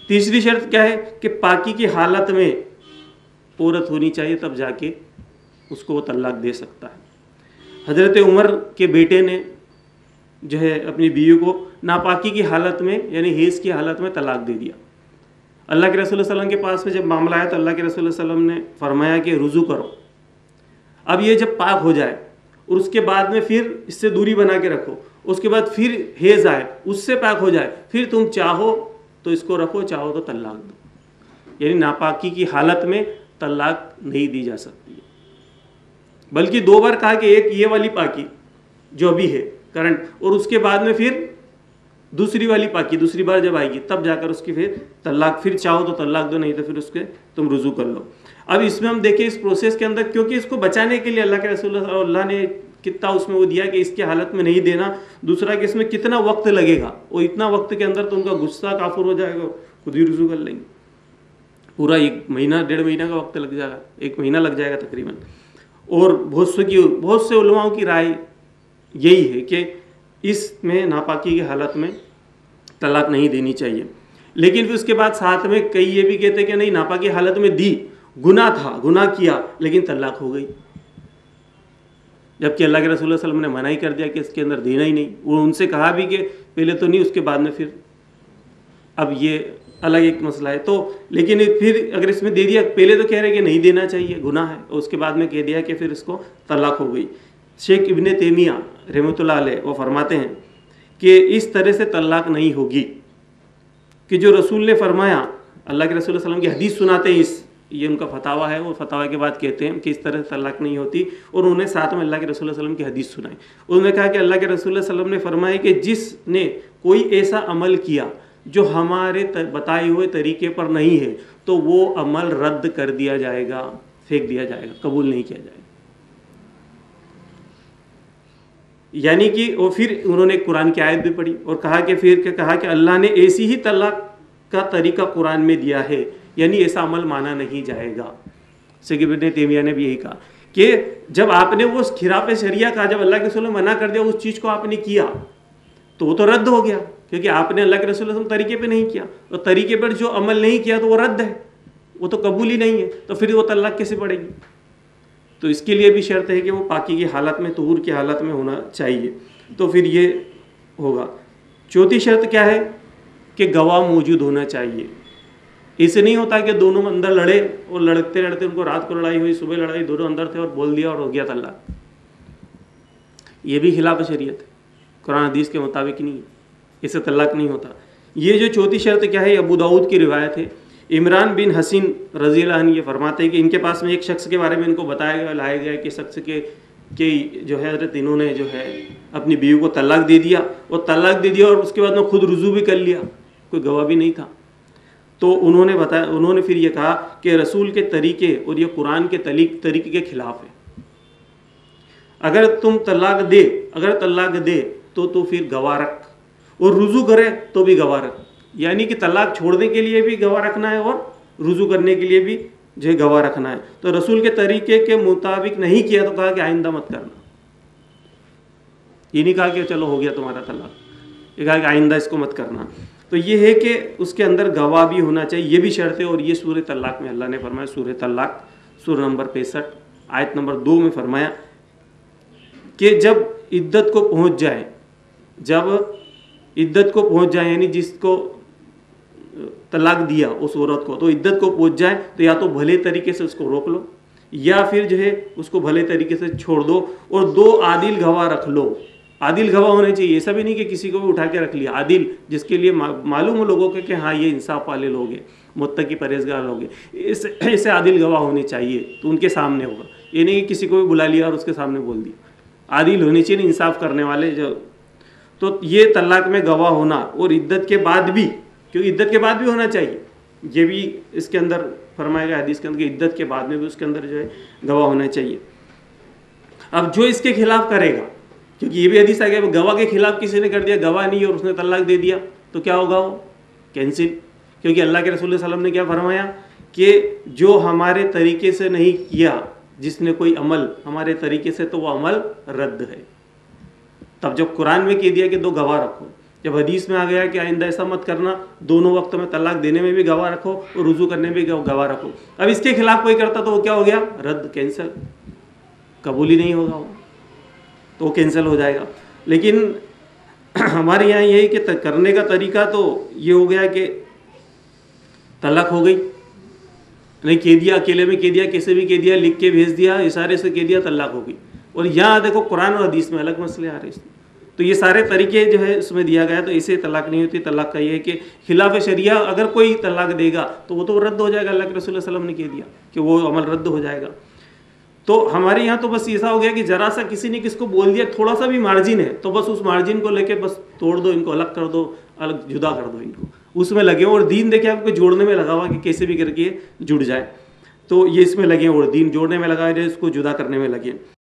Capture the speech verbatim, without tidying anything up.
تیسری شرط کیا ہے کہ پاکی کی حالت میں عورت ہونی چاہیے، تب جا کے اس کو وہ طلاق دے سکتا ہے۔ حضرت عمر کے بیٹے نے جو ہے اپنی بیوی کو ناپاکی کی حالت میں یعنی حیض کی حالت میں طلاق دے دیا۔ اللہ کے رسول صلی اللہ علیہ وسلم کے پاس میں جب معاملہ آیا تو اللہ کے رسول صلی اللہ علیہ وسلم نے فرمایا کہ رجوع کرو، اب یہ جب پاک ہو جائے اور اس کے بعد میں پھر اس سے دوری بنا کے رکھو، اس کے بعد پھر حیض آئے اس سے پاک ہو جائے، پھر تم چاہو تو اس کو رکھو، چاہو تو طلاق دو۔ یعنی ناپاکی کی حالت میں طلاق نہیں دی جا سکتی ہے، بلکہ دو بار کہا کہ ایک یہ والی پاکی جو ابھی ہے کرنٹ، اور اس کے بعد میں پھر دوسری والی پاکی دوسری بار جب آئے گی تب جا کر اس کی پھر طلاق، پھر چاہو تو طلاق دو، نہیں تو پھر اس کے تم رجوع کر لو۔ اب اس میں ہم دیکھیں اس پروسیس کے اندر، کیونکہ اس کو بچانے کے لیے اللہ کے رسول اللہ نے کتنا اس میں وہ دیا کہ اس کی حالت میں نہیں دینا، دوسرا کہ اس میں کتنا وقت لگے گا، اور اتنا وقت کے اندر تو ان کا غصہ کافر ہو جائے گا، خود ہی رجوع کر لیں گے، پورا ایک مہینہ ڈیڑھ مہینہ کا وقت لگ جائے گا، ایک مہینہ لگ جائے گا تقریباً۔ اور بہت سے کی بہت سے علماؤں کی رائے یہی ہے کہ اس میں ناپاکی کی حالت میں طلاق نہیں دینی چاہیے، لیکن پھر اس کے بعد ساتھ میں کئی یہ بھی کہتے ہیں کہ نہیں، ناپاکی کی حالت میں دی، گناہ تھا، گناہ کیا لیکن طلاق ہو گئی، جبکہ اللہ کے رسول صلی اللہ علیہ وسلم نے منع ہی کر دیا کہ اس کے اندر دینا ہی نہیں۔ وہ ان سے کہا بھی کہ پہلے تو نہیں، اس کے بعد میں پھر، اب یہ الگ ایک مسئلہ ہے تو، لیکن پھر اگر اس میں دے دیا، پہلے تو کہہ رہے کہ نہیں دینا چاہیے گناہ ہے، اور اس کے بعد میں کہہ دیا کہ پھر اس کو طلاق ہو گئی۔ شیخ ابن تیمیہ رحمۃ اللہ علیہ وہ فرماتے ہیں کہ اس طرح سے طلاق نہیں ہوگی کہ جو رسول نے فرمایا، اللہ کے رسول صلی اللہ علیہ وسلم کی حدیث سناتے ہیں، اس یہ ان کا فتاویٰ ہے، وہ فتاویٰ کے بعد کہتے ہیں کہ اس طرح سے طلاق نہیں ہوتی، اور انہوں نے ساتھ میں اللہ کے رسول صلی اللہ علیہ وسلم کی حدیث سنائی۔ انہوں نے کہا کہ اللہ کے رسول صلی اللہ علیہ وسلم نے فرمایا کہ جس نے کوئی ایسا عمل کیا جو ہمارے بتائے ہوئے طریقے پر نہیں ہے تو وہ عمل رد کر دیا جائے گا، پھینک دیا جائے گا، قبول نہیں کیا جائے گا۔ یعنی کہ وہ پھر انہوں نے قرآن کی آیت بھی پڑھی اور کہا کہ پھر کہ کہا کہ اللہ نے ایسی ہی طلاق کا طریقہ قرآن میں دیا ہے، یعنی ایسا عمل مانا نہیں جائے گا۔ شیخ ابن تیمیہ نے بھی یہی کہا کہ جب آپ نے وہ خلاف شریعہ کا، جب اللہ کے رسول نے منع کر دیا، اس چیز کو آپ نے کیا تو وہ تو رد ہو گیا، کیونکہ آپ نے اللہ کے رسول صلی اللہ علیہ وسلم طریقے پہ نہیں کیا، اور طریقے پر جو عمل نہیں کیا تو وہ رد ہے، وہ تو قبول ہی نہیں ہے، تو پھر وہ طلاق کیسے پڑے گی؟ تو اس کے لیے بھی شرط ہے کہ وہ پاکی کی حالت میں، طہور کی حالت میں ہونا چاہیے، تو پھر یہ ہوگا۔ چوتھی شرط کیا ہے کہ گواہ موجود ہونا چاہیے۔ اسے نہیں ہوتا کہ دونوں اندر لڑے اور لڑتے لڑتے ان کو رات کو لڑائی ہوئی، صبح لڑائی، دونوں اندر تھے اور بول دیا اور ہو گیا طلاق، یہ بھی خلاف شریعت ہے، قرآن حدیث کے مطابق نہیں ہے، اس سے طلاق نہیں ہوتا۔ یہ جو چوتھی شرط کیا ہے، ابو داؤد کی روایت ہے، عمران بن حسین رضی اللہ عنہ یہ فرماتے ہیں کہ ان کے پاس میں ایک شخص کے بارے میں ان کو بتایا گیا، لایا گیا کہ شخص کے کہ جو ہے حضرت انہوں نے جو ہے اپنی بیوی کو طلاق دے دیا، اور طلاق دے دیا اور اس کے بعد میں خود رجوع بھی کر لیا، کوئی گواہ بھی نہیں تھا۔ تو انہوں نے بتایا، انہوں نے پھر یہ کہا کہ رسول کے طریقے اور یہ قرآن کے طریقے کے خلاف ہے، اگر تم طلاق دے اگر طلاق دے تو تو پھر گواہ رکھ، اور رجوع کرے تو بھی گواہ رکھ، یعنی کہ طلاق چھوڑنے کے لیے بھی گواہ رکھنا ہے اور رجوع کرنے کے لیے بھی جو ہے گواہ رکھنا ہے۔ تو رسول کے طریقے کے مطابق نہیں کیا تو کہا کہ آئندہ مت کرنا، یہ نہیں کہا کہ چلو ہو گیا تمہارا طلاق، یہ کہا کہ آئندہ اس کو مت کرنا۔ تو یہ ہے کہ اس کے اندر گواہ بھی ہونا چاہیے، یہ بھی شرط ہے، اور یہ سورہ طلاق میں اللہ نے فرمایا، سورہ طلاق سورہ نمبر پینسٹھ آیت نمبر دو میں فرمایا کہ جب عدت کو پہنچ جائے جب عدت کو پہنچ جائے یعنی جس کو طلاق دیا اس عورت کو، تو عدت کو پہنچ جائے تو یا تو بھلے طریقے سے اس کو روک لو، یا پھر جو ہے اس کو بھلے طریقے سے چھوڑ دو، اور دو عادل گواہ رکھ لو۔ عادل گواہ ہونے چاہیے، ایسا بھی نہیں کہ کسی کو بھی اٹھا کے رکھ لیا، عادل جس کے لیے معلوم ہو لوگوں کے کہ ہاں یہ انصاف والے لوگ ہیں، متقی پرہیزگار لوگ ہیں، ایسے عادل گواہ ہونے چاہیے، تو ان کے سامنے ہوگا، یہ نہیں کہ کسی کو بھی بلا لیا اور اس کے سامنے بول دیا، عادل ہونے چاہیے، انصاف کرنے والے جو۔ تو یہ طلاق میں گواہ ہونا، اور عدت کے بعد بھی، کیونکہ عدت کے بعد بھی ہونا چاہیے، یہ بھی اس کے اندر فرمایا گیا حدیث کے اندر کہ عدت کے بعد میں بھی اس کے اندر جو ہے گواہ ہونا چاہیے۔ اب جو اس کے خلاف کرے گا، کیونکہ یہ بھی حدیث آ گیا گواہ کے خلاف کسی نے کر دیا، گواہ نہیں اور اس نے طلاق دے دیا تو کیا ہوگا؟ وہ کینسل، کیونکہ اللہ کے رسول صلی اللہ علیہ وسلم نے کیا فرمایا کہ جو ہمارے طریقے سے نہیں کیا، جس نے کوئی عمل ہمارے طریقے سے، تو وہ عمل رد ہے۔ تب جب قرآن میں کہہ دیا کہ دو گواہ رکھو، جب حدیث میں آ گیا کہ آئندہ ایسا مت کرنا، دونوں وقت میں طلاق دینے میں بھی گواہ رکھو اور رجوع کرنے میں بھی گواہ رکھو، اب اس کے خلاف کوئی کرتا تو وہ کیا ہو گیا؟ رد، کینسل، قبول ہی نہیں ہوگا وہ، تو وہ کینسل ہو جائے گا۔ لیکن ہمارے یہاں یہی کہ کرنے کا طریقہ تو یہ ہو گیا کہ طلاق ہو گئی، نہیں کہہ دیا، اکیلے میں کہہ دیا، کیسے بھی کہہ دیا، لکھ کے بھیج دیا، اشارے سے کہہ دیا، طلاق ہو گئی۔ اور یہاں دیکھو قرآن اور حدیث میں الگ مسئلے آ رہے ہیں، تو یہ سارے طریقے جو ہے اس میں دیا گیا، تو اسے طلاق نہیں ہوتی۔ طلاق کا یہ ہے کہ خلاف شریعہ اگر کوئی طلاق دے گا تو وہ تو رد ہو جائے گا، اللہ کے رسول صلی اللہ علیہ وسلم نے کہہ دیا کہ وہ عمل رد ہو جائے گا۔ تو ہمارے یہاں تو بس ایسا ہو گیا کہ ذرا سا کسی نے کس کو بول دیا، تھوڑا سا بھی مارجن ہے تو بس اس مارجن کو لے کے بس توڑ دو، ان کو الگ کر دو، الگ جدا کر دو، ان کو اس میں لگے، اور دین دیکھے آپ کو جوڑنے میں لگا ہوا کہ کیسے بھی کر کے جڑ جائے، تو یہ اس میں لگے، اور دین جوڑنے میں لگا ہے، اس کو جدا کرنے میں لگے۔